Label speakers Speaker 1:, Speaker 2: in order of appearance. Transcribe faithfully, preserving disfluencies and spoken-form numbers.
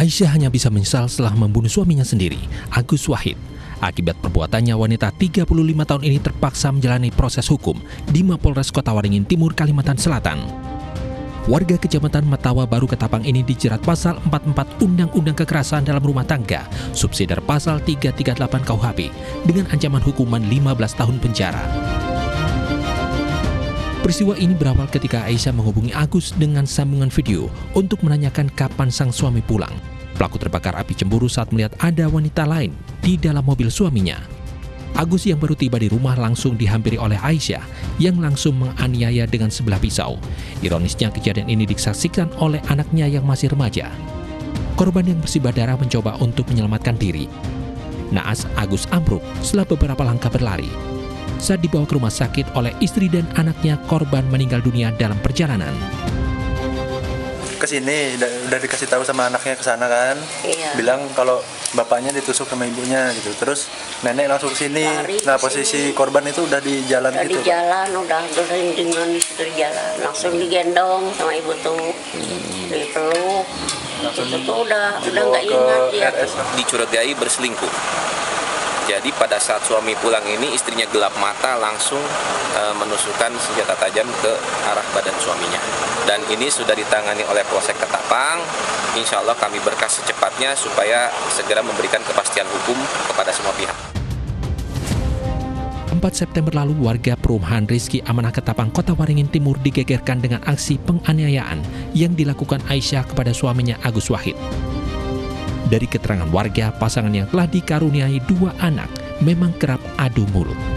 Speaker 1: Aisyah hanya bisa menyesal setelah membunuh suaminya sendiri, Agus Wahid. Akibat perbuatannya, wanita tiga puluh lima tahun ini terpaksa menjalani proses hukum di Mapolres Kota Waringin Timur, Kalimantan Selatan. Warga Kecamatan Matawa Baru Ketapang ini dijerat pasal empat puluh empat Undang-Undang Kekerasan dalam Rumah Tangga, subsidiar pasal tiga tiga delapan K U H P, dengan ancaman hukuman lima belas tahun penjara. Peristiwa ini berawal ketika Aisyah menghubungi Agus dengan sambungan video untuk menanyakan kapan sang suami pulang. Pelaku terbakar api cemburu saat melihat ada wanita lain di dalam mobil suaminya. Agus yang baru tiba di rumah langsung dihampiri oleh Aisyah yang langsung menganiaya dengan sebilah pisau. Ironisnya kejadian ini disaksikan oleh anaknya yang masih remaja. Korban yang bersimbah darah mencoba untuk menyelamatkan diri. Naas Agus ambruk setelah beberapa langkah berlari. Saat dibawa ke rumah sakit oleh istri dan anaknya, korban meninggal dunia dalam perjalanan.
Speaker 2: Kesini udah dikasih tahu sama anaknya ke sana kan, iya. Bilang kalau bapaknya ditusuk sama ibunya gitu. Terus nenek langsung kesini. Nah posisi korban itu udah di jalan udah gitu.
Speaker 3: Di jalan udah udah dengan di jalan, langsung digendong sama ibu tuh, hmm. dipeluk. Langsung itu tuh udah udah nggak ingat ya.
Speaker 4: Dicurigai berselingkuh. Jadi pada saat suami pulang ini istrinya gelap mata langsung e, menusukkan senjata tajam ke arah badan suaminya. Dan ini sudah ditangani oleh Polsek Ketapang. Insya Allah kami berkas secepatnya supaya segera memberikan kepastian hukum kepada semua pihak.
Speaker 1: empat September lalu, warga perumahan Rizki Amanah Ketapang, Kota Waringin Timur digegerkan dengan aksi penganiayaan yang dilakukan Aisyah kepada suaminya Agus Wahid. Dari keterangan warga, pasangan yang telah dikaruniai dua anak memang kerap adu mulut.